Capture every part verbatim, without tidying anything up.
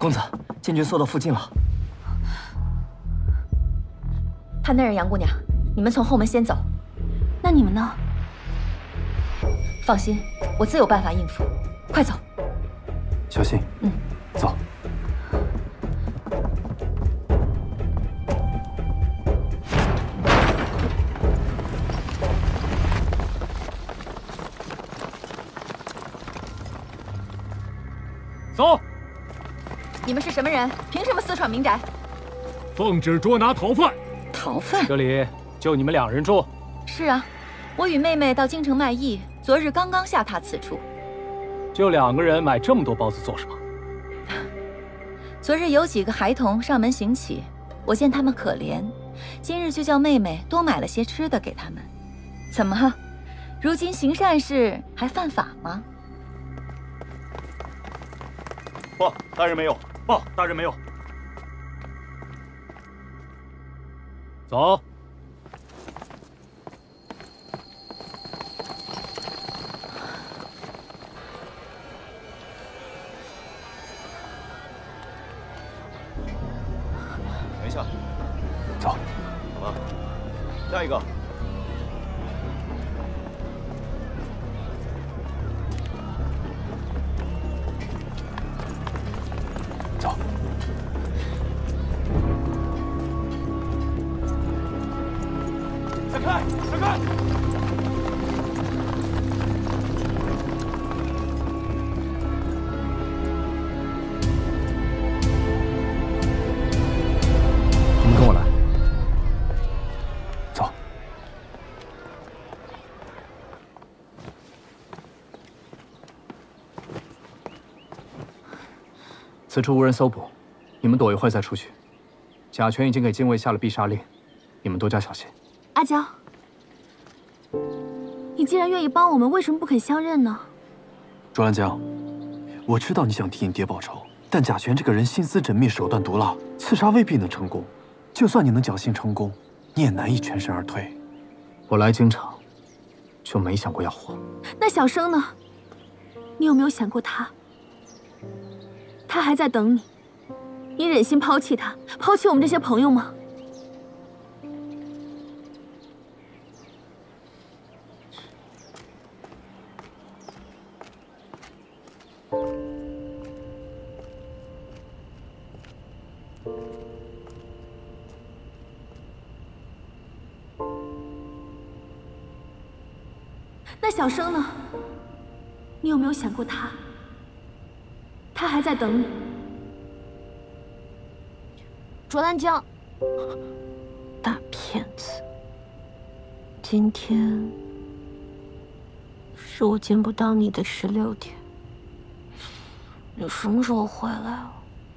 公子，监军缩到附近了。 潘大人、杨姑娘，你们从后门先走。 那你们呢？ 放心，我自有办法应付。快走。 小心。 嗯。 走。 走！ 你们是什么人？凭什么私闯民宅？ 奉旨捉拿逃犯。 逃犯？ 这里就你们两人住？ 是啊，我与妹妹到京城卖艺，昨日刚刚下榻此处。 就两个人买这么多包子做什么？ 昨日有几个孩童上门行乞，我见他们可怜，今日就叫妹妹多买了些吃的给他们。怎么，如今行善事还犯法吗？ 报，大人没有。报，大人没有。 走。 等一下。 走。 好了，下一个。 闪开！闪开！ 你们跟我来。走。此处无人搜捕，你们躲一会儿再出去。贾全已经给禁卫下了必杀令，你们多加小心。 阿娇，你既然愿意帮我们，为什么不肯相认呢？ 卓兰江，我知道你想替你爹报仇，但贾全这个人心思缜密，手段毒辣，刺杀未必能成功。就算你能侥幸成功，你也难以全身而退。 我来京城，就没想过要活。 那小生呢？你有没有想过他？他还在等你，你忍心抛弃他，抛弃我们这些朋友吗？ 那小生呢？你有没有想过他？他还在等你。 卓兰江，大骗子！今天是我见不到你的十六天，你什么时候回来啊？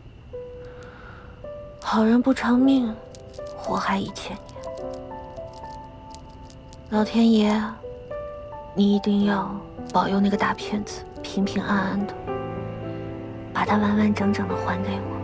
好人不长命，祸害一千年。老天爷，你一定要保佑那个大骗子平平安安的，把他完完整整的还给我。